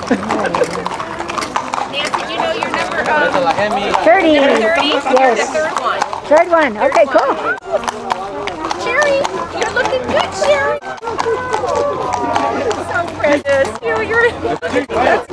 Nancy, you know your number? 30. 30? Yes. The third one. Third one. Okay, cool. Cherry, you're looking good, Cherry. So precious. You're